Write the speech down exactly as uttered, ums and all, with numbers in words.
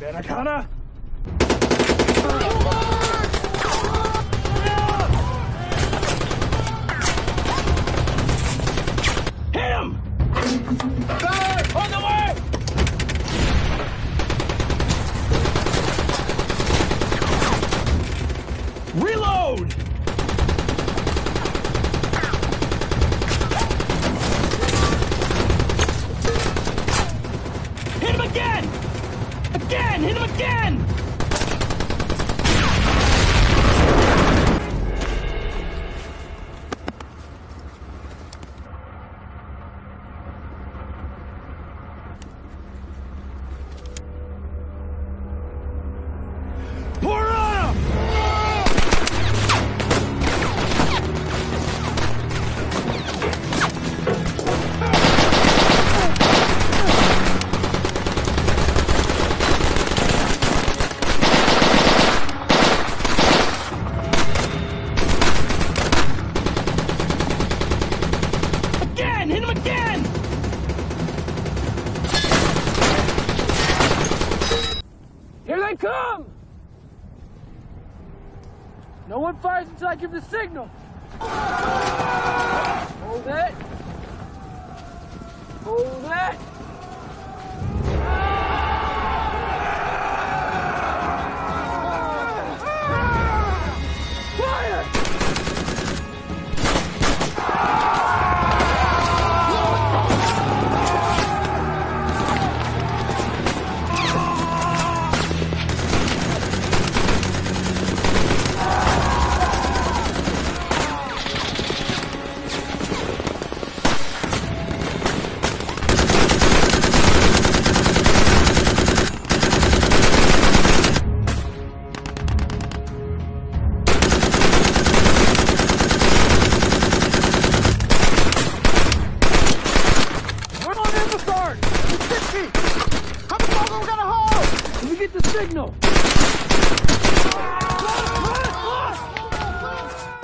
Americana! Hit him! Back! On the way! Reload! Hit him again! Again! Hit him again! Pour on him! Again! Hit him again! Here they come! No one fires until I give the signal. Hold it. Hold it. Fire! How much longer we gotta hold? Let me get the signal. Run, run, run.